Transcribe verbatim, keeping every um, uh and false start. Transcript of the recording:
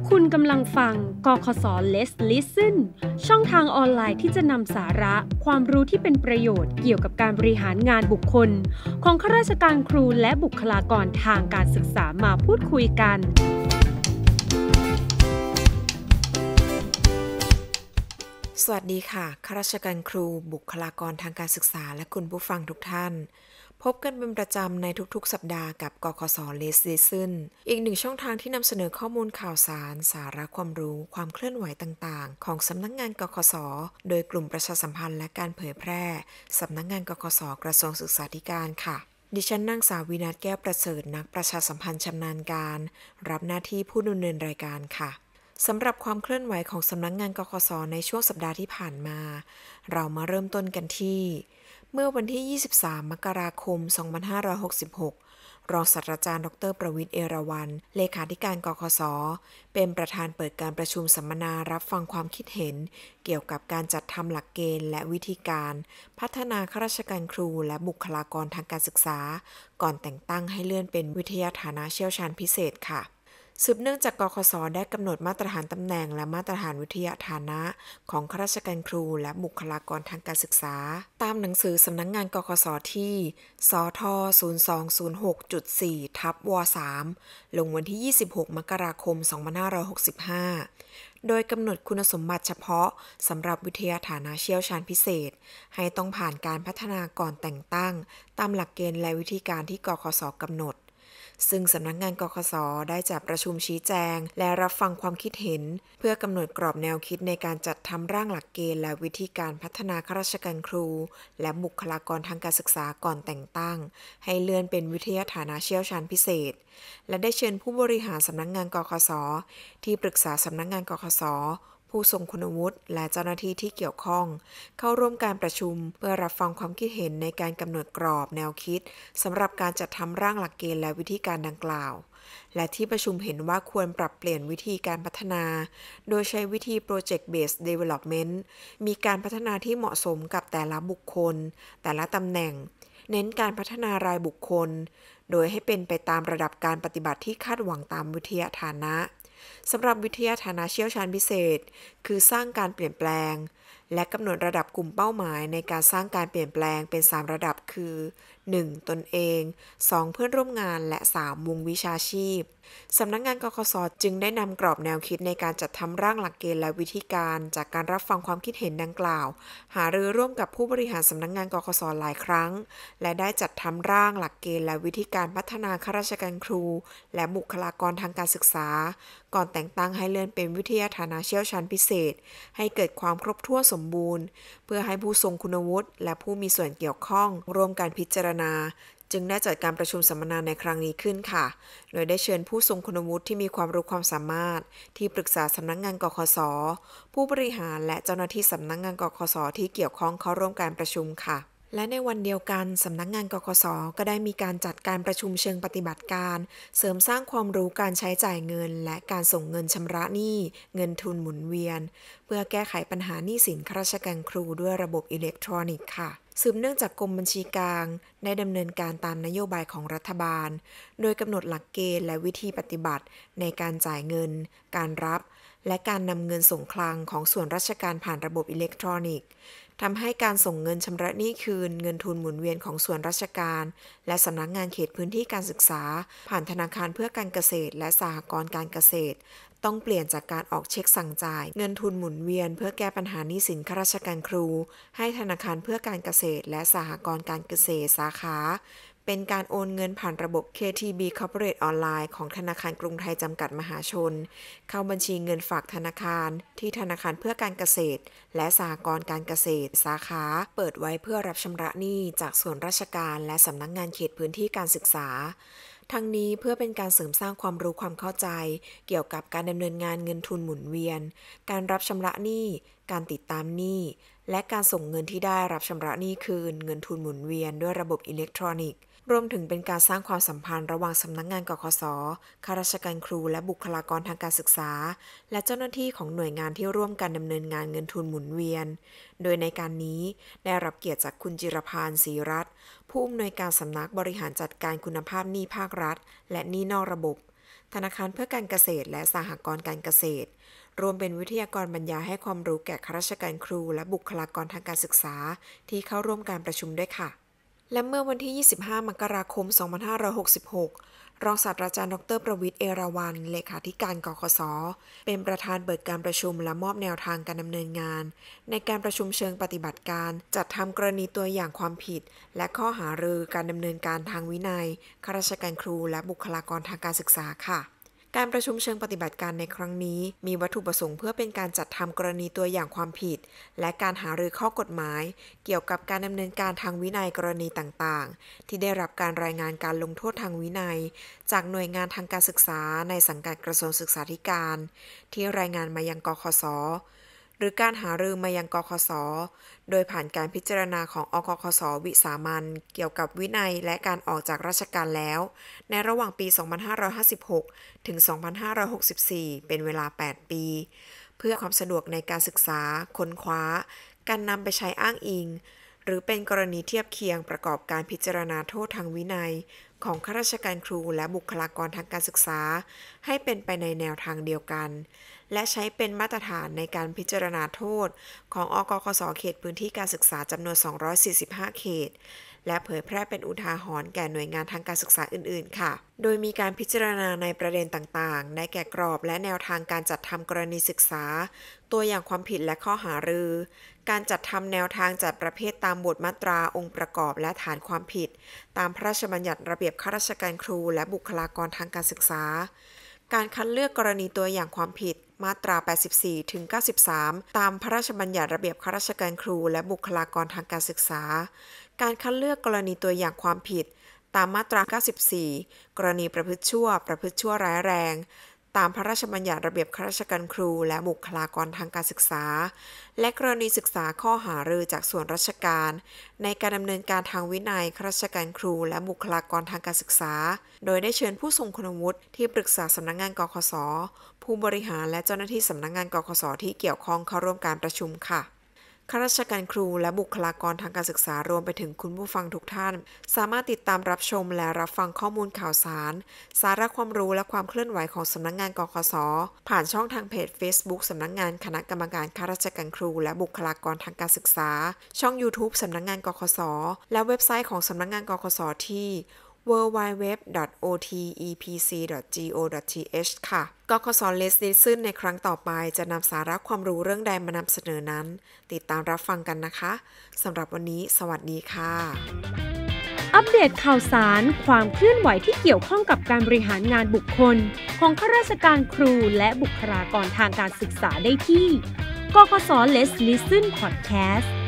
คุณกำลังฟังกคศ Let's Listen ช่องทางออนไลน์ที่จะนำสาระความรู้ที่เป็นประโยชน์เกี่ยวกับการบริหารงานบุคคลของข้าราชการครูและบุคลากรทางการศึกษามาพูดคุยกันสวัสดีค่ะข้าราชการครูบุคลากรทางการศึกษาและคุณผู้ฟังทุกท่านพบกันเป็นประจำในทุกๆสัปดาห์กับกคศ Let's Listen อีกหนึ่งช่องทางที่นำเสนอข้อมูลข่าวสารสาระความรู้ความเคลื่อนไหวต่างๆของสำนักงานกคศโดยกลุ่มประชาสัมพันธ์และการเผยแพร่สำนักงานกคศกระทรวงศึกษาธิการค่ะดิฉันนางสาววินัสแก้วประเสริฐนักประชาสัมพันธ์ชำนาญการรับหน้าที่ผู้ดำเนินรายการค่ะสำหรับความเคลื่อนไหวของสำนักงานกคศในช่วงสัปดาห์ที่ผ่านมาเรามาเริ่มต้นกันที่เมื่อวันที่ยี่สิบสามมกราคมสองพันห้าร้อยหกสิบหกรองศาสตราจารย์ดรประวิตรเอราวัณเลขาธิการกคศเป็นประธานเปิดการประชุมสัมมนารับฟังความคิดเห็นเกี่ยวกับการจัดทำหลักเกณฑ์และวิธีการพัฒนาข้าราชการครูและบุคลากรทางการศึกษาก่อนแต่งตั้งให้เลื่อนเป็นวิทยาฐานะเชี่ยวชาญพิเศษค่ะสืบเนื่องจากกคศได้กำหนดมาตรฐานตำแหน่งและมาตรฐานวิทยาฐานะของข้าราชการครูและบุคลากรทางการศึกษาตามหนังสือสำนักงานกคศที่สท ศูนย์ สอง ศูนย์ หก จุด สี่ ทับ ว สาม ลงวันที่ยี่สิบหกมกราคมสองพันห้าร้อยหกสิบห้าโดยกำหนดคุณสมบัติเฉพาะสำหรับวิทยาฐานะเชี่ยวชาญพิเศษให้ต้องผ่านการพัฒนาก่อนแต่งตั้งตามหลักเกณฑ์และวิธีการที่กคศกำหนดซึ่งสำนักงานกคศได้จัดประชุมชี้แจงและรับฟังความคิดเห็นเพื่อกำหนดกรอบแนวคิดในการจัดทำร่างหลักเกณฑ์และวิธีการพัฒนาข้าราชการครูและบุคลากรทางการศึกษาก่อนแต่งตั้งให้เลื่อนเป็นวิทยาฐานะเชี่ยวชาญพิเศษและได้เชิญผู้บริหารสำนักงานกคศที่ปรึกษาสำนักงานกคศผู้ทรงคุณวุฒิและเจ้าหน้าที่ที่เกี่ยวข้องเข้าร่วมการประชุมเพื่อรับฟังความคิดเห็นในการกำหนดกรอบแนวคิดสำหรับการจัดทำร่างหลักเกณฑ์และวิธีการดังกล่าวและที่ประชุมเห็นว่าควรปรับเปลี่ยนวิธีการพัฒนาโดยใช้วิธี Project Based Development มีการพัฒนาที่เหมาะสมกับแต่ละบุคคลแต่ละตำแหน่งเน้นการพัฒนารายบุคคลโดยให้เป็นไปตามระดับการปฏิบัติที่คาดหวังตามวิทยาฐานะสำหรับวิทยาฐานะเชี่ยวชาญพิเศษคือสร้างการเปลี่ยนแปลงและกำหนดระดับกลุ่มเป้าหมายในการสร้างการเปลี่ยนแปลงเป็นสามระดับคือ หนึ่ง ตนเอง สอง เพื่อนร่วมงานและ สาม วงวิชาชีพสำนักงานกคศจึงได้นำกรอบแนวคิดในการจัดทำร่างหลักเกณฑ์และวิธีการจากการรับฟังความคิดเห็นดังกล่าวหารือร่วมกับผู้บริหารสำนักงานกคศหลายครั้งและได้จัดทำร่างหลักเกณฑ์และวิธีการพัฒนาข้าราชการครูและบุคลากรทางการศึกษาก่อนแต่งตั้งให้เลื่อนเป็นวิทยาฐานะเชี่ยวชาญพิเศษให้เกิดความครบถ้วนสมบูรณ์เพื่อให้ผู้ทรงคุณวุฒิและผู้มีส่วนเกี่ยวข้องร่วมกันพิจารณาจึงได้จัดการประชุมสัมมนาในครั้งนี้ขึ้นค่ะโดยได้เชิญผู้ทรงคุณวุฒิที่มีความรู้ความสามารถที่ปรึกษาสำนักงานกคศผู้บริหารและเจ้าหน้าที่สำนักงานกคศที่เกี่ยวข้องเข้าร่วมการประชุมค่ะและในวันเดียวกันสำนักงานกคศก็ได้มีการจัดการประชุมเชิงปฏิบัติการเสริมสร้างความรู้การใช้จ่ายเงินและการส่งเงินชำระหนี้เงินทุนหมุนเวียนเพื่อแก้ไขปัญหาหนี้สินข้าราชการครูด้วยระบบอิเล็กทรอนิกส์ค่ะสืบเนื่องจากกรมบัญชีกลางได้ดำเนินการตามนโยบายของรัฐบาลโดยกำหนดหลักเกณฑ์และวิธีปฏิบัติในการจ่ายเงินการรับและการนำเงินส่งคลังของส่วนราชการผ่านระบบอิเล็กทรอนิกส์ทำให้การส่งเงินชำระหนี้คืนเงินทุนหมุนเวียนของส่วนราชการและสำนักงานเขตพื้นที่การศึกษาผ่านธนาคารเพื่อการเกษตรและสหกรณ์การเกษตรต้องเปลี่ยนจากการออกเช็คสั่งจ่ายเงินทุนหมุนเวียนเพื่อแก้ปัญหาหนี้สินข้าราชการครูให้ธนาคารเพื่อการเกษตรและสหกรณ์การเกษตรสาขาเป็นการโอนเงินผ่านระบบ เค ที บี Corporate Online ของธนาคารกรุงไทยจำกัดมหาชนเข้าบัญชีเงินฝากธนาคารที่ธนาคารเพื่อการเกษตรและสหกรณ์การเกษตรสาขาเปิดไว้เพื่อรับชำระหนี้จากส่วนราชการและสำนักงานเขตพื้นที่การศึกษาทั้งนี้เพื่อเป็นการเสริมสร้างความรู้ความเข้าใจเกี่ยวกับการดำเนินงานเงินทุนหมุนเวียนการรับชำระหนี้การติดตามหนี้และการส่งเงินที่ได้รับชำระหนี้คืนเงินทุนหมุนเวียนด้วยระบบอิเล็กทรอนิกส์รวมถึงเป็นการสร้างความสัมพันธ์ระหว่างสำนักงานกคศข้าราชการครูและบุคลากรทางการศึกษาและเจ้าหน้าที่ของหน่วยงานที่ร่วมกันดำเนินงานเงินทุนหมุนเวียนโดยในการนี้ได้รับเกียรติจากคุณจิรพานศรีรัตน์ผู้อำนวยการสำนักบริหารจัดการคุณภาพหนี้ภาครัฐและหนี้นอกระบบธนาคารเพื่อการเกษตรและสหกรณ์การเกษตรรวมเป็นวิทยากรบรรยายให้ความรู้แก่ข้าราชการครูและบุคลากรทางการศึกษาที่เข้าร่วมการประชุมด้วยค่ะและเมื่อวันที่ยี่สิบห้ามกราคมสองพันห้าร้อยหกสิบหกรองศาสตราจารย์ดรประวิตร เอราวัณเลขาธิการกคส.เป็นประธานเปิดการประชุมและมอบแนวทางการดำเนินงานในการประชุมเชิงปฏิบัติการจัดทำกรณีตัวอย่างความผิดและข้อหารือการดำเนินการทางวินัยข้าราชการครูและบุคลากรทางการศึกษาค่ะการประชุมเชิงปฏิบัติการในครั้งนี้มีวัตถุประสงค์เพื่อเป็นการจัดทำกรณีตัวอย่างความผิดและการหารือข้อกฎหมายเกี่ยวกับการดำเนินการทางวินัยกรณีต่างๆที่ได้รับการรายงานการลงโทษทางวินัยจากหน่วยงานทางการศึกษาในสังกัดกระทรวงศึกษาธิการที่รายงานมายังกคส.หรือการหารือมายังกคส.โดยผ่านการพิจารณาของอกคส.วิสามัญเกี่ยวกับวินัยและการออกจากราชการแล้วในระหว่างปี สองพันห้าร้อยห้าสิบหก ถึง สองพันห้าร้อยหกสิบสี่ เป็นเวลา แปด ปีเพื่อความสะดวกในการศึกษาค้นคว้าการนำไปใช้อ้างอิงหรือเป็นกรณีเทียบเคียงประกอบการพิจารณาโทษทางวินัยของข้าราชการครูและบุคลากรทางการศึกษาให้เป็นไปในแนวทางเดียวกันและใช้เป็นมาตรฐานในการพิจารณาโทษของอกคส.เขตพื้นที่การศึกษาจำนวนสองร้อยสี่สิบห้าเขตและเผยแพร่เป็นอุทาหรณ์แก่หน่วยงานทางการศึกษาอื่นๆค่ะโดยมีการพิจารณาในประเด็นต่างๆได้แก่กรอบและแนวทางการจัดทำกรณีศึกษาตัวอย่างความผิดและข้อหารือการจัดทำแนวทางจัดประเภทตามบทมาตราองค์ประกอบและฐานความผิดตามพระราชบัญญัติระเบียบข้าราชการครูและบุคลากรทางการศึกษาการคัดเลือกกรณีตัวอย่างความผิดมาตรา แปดสิบสี่ถึงเก้าสิบสาม ตามพระราชบัญญัติระเบียบข้าราชการครูและบุคลากรทางการศึกษาการคัดเลือกกรณีตัวอย่างความผิดตามมาตรา เก้าสิบสี่ กรณีประพฤติชั่วประพฤติชั่วร้ายแรงตามพระราชบัญญัติระเบียบข้าราชการครูและบุคลากรทางการศึกษาและกรณีศึกษาข้อหารือจากส่วนราชการในการดำเนินการทางวินัยข้าราชการครูและบุคลากรทางการศึกษาโดยได้เชิญผู้ทรงคุณวุฒิที่ปรึกษาสำนักงานกคส.ผู้บริหารและเจ้าหน้าที่สำนักงานกคส.ที่เกี่ยวข้องเข้าร่วมการประชุมค่ะข้าราชการครูและบุคลากรทางการศึกษารวมไปถึงคุณผู้ฟังทุกท่านสามารถติดตามรับชมและรับฟังข้อมูลข่าวสารสาระความรู้และความเคลื่อนไหวของสำนักงานกคส.ผ่านช่องทางเพจ Facebook สำนักงานคณะกรรมการข้าราชการครูและบุคลากรทางการศึกษาช่อง YouTube สำนักงานกคส.และเว็บไซต์ของสำนักงานกคส.ที่ ดับเบิลยู ดับเบิลยู ดับเบิลยู ดอท โอ ที อี พี ซี ดอท จี โอ ดอท ที เอช ค่ะกคส. Let's Listen ในครั้งต่อไปจะนำสาระความรู้เรื่องใดมานำเสนอนั้นติดตามรับฟังกันนะคะสำหรับวันนี้สวัสดีค่ะอัปเดตข่าวสารความเคลื่อนไหวที่เกี่ยวข้องกับการบริหารงานบุคคลของข้าราชการครูและบุคลากรทางการศึกษาได้ที่กคส. Let's Listen Podcast